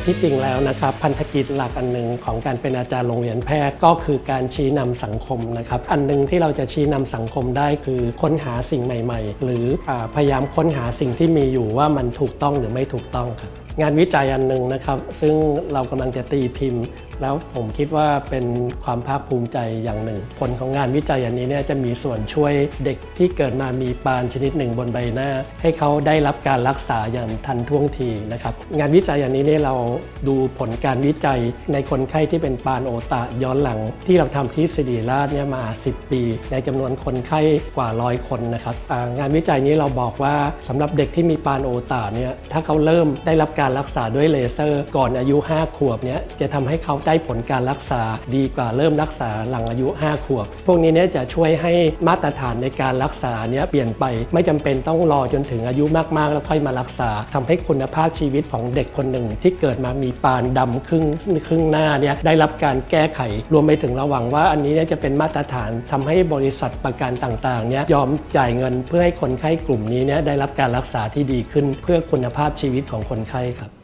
ที่จริงแล้วนะครับพันธกิจหลักอันหนึ่งของการเป็นอาจารย์โรงเรียนแพทย์ก็คือการชี้นำสังคมนะครับอันหนึ่งที่เราจะชี้นำสังคมได้คือค้นหาสิ่งใหม่ๆหรือพยายามค้นหาสิ่งที่มีอยู่ว่ามันถูกต้องหรือไม่ถูกต้องครับงานวิจัยอันหนึ่งนะครับซึ่งเรากำลังจะตีพิมพ์แล้วผมคิดว่าเป็นความภาคภูมิใจอย่างหนึ่งผลของงานวิจัยอันนี้เนี่ยจะมีส่วนช่วยเด็กที่เกิดมามีปานชนิดหนึ่งบนใบหน้าให้เขาได้รับการรักษาอย่างทันท่วงทีนะครับงานวิจัยอันนี้เนี่ยเราดูผลการวิจัยในคนไข้ที่เป็นปานโอตะย้อนหลังที่เราทำที่ศิริราชเนี่ยมา10 ปีในจำนวนคนไข้กว่า100 คนนะครับงานวิจัยนี้เราบอกว่าสำหรับเด็กที่มีปานโอตะเนี่ยถ้าเขาเริ่มได้รับการรักษาด้วยเลเซอร์ก่อนอายุ5 ขวบเนี่ยจะทำให้เขาได้ผลการรักษาดีกว่าเริ่มรักษาหลังอายุ5 ขวบพวกนี้เนี่ยจะช่วยให้มาตรฐานในการรักษาเนี่ยเปลี่ยนไปไม่จำเป็นต้องรอจนถึงอายุมากๆแล้วค่อยมารักษาทำให้คุณภาพชีวิตของเด็กคนหนึ่งที่เกิดมามีปานดำครึ่งหน้าเนี่ยได้รับการแก้ไขรวมไปถึงระหวังว่าอันนี้เนี่ยจะเป็นมาตรฐานทำให้บริษัทประกันต่างๆเนี่ยยอมจ่ายเงินเพื่อให้คนไข้กลุ่มนี้เนี่ยได้รับการรักษาที่ดีขึ้นเพื่อคุณภาพชีวิตของคนไข้ครับ